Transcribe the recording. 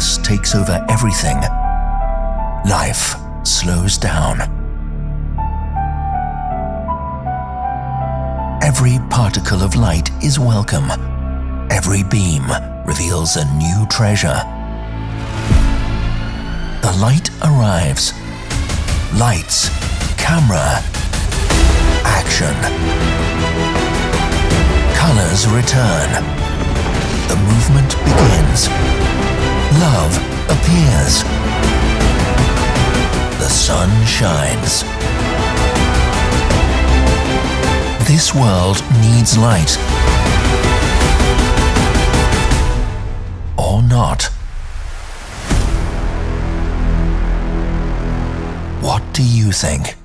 darkness takes over everything, life slows down. Every particle of light is welcome. Every beam reveals a new treasure. The light arrives. Lights, camera, action. Colors return. The movement begins. Love appears. The sun shines. This world needs light. Or not. What do you think?